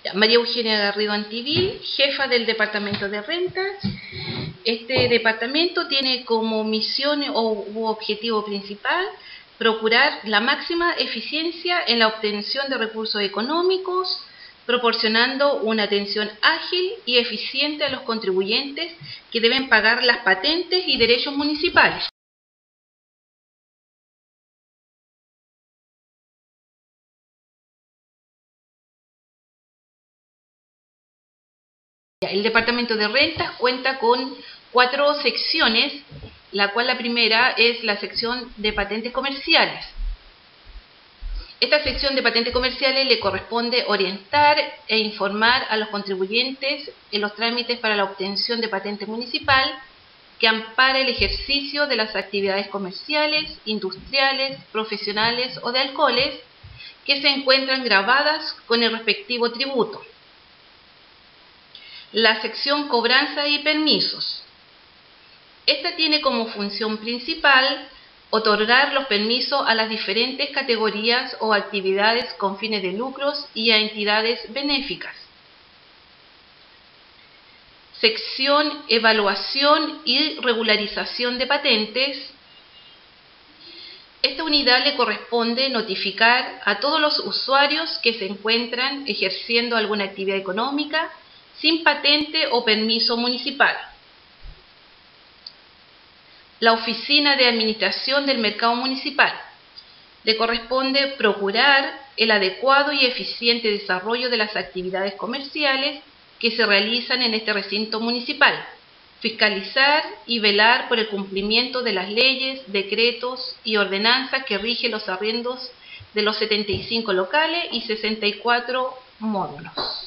María Eugenia Garrido Antivil, jefa del Departamento de Rentas. Este departamento tiene como misión u objetivo principal procurar la máxima eficiencia en la obtención de recursos económicos, proporcionando una atención ágil y eficiente a los contribuyentes que deben pagar las patentes y derechos municipales. El Departamento de Rentas cuenta con 4 secciones, la cual la primera es la sección de patentes comerciales. Esta sección de patentes comerciales le corresponde orientar e informar a los contribuyentes en los trámites para la obtención de patente municipal que ampara el ejercicio de las actividades comerciales, industriales, profesionales o de alcoholes que se encuentran gravadas con el respectivo tributo. La sección cobranza y permisos. Esta tiene como función principal otorgar los permisos a las diferentes categorías o actividades con fines de lucros y a entidades benéficas. Sección evaluación y regularización de patentes. Esta unidad le corresponde notificar a todos los usuarios que se encuentran ejerciendo alguna actividad económica sin patente o permiso municipal. La Oficina de Administración del Mercado Municipal. Le corresponde procurar el adecuado y eficiente desarrollo de las actividades comerciales que se realizan en este recinto municipal, fiscalizar y velar por el cumplimiento de las leyes, decretos y ordenanzas que rigen los arriendos de los 75 locales y 64 módulos.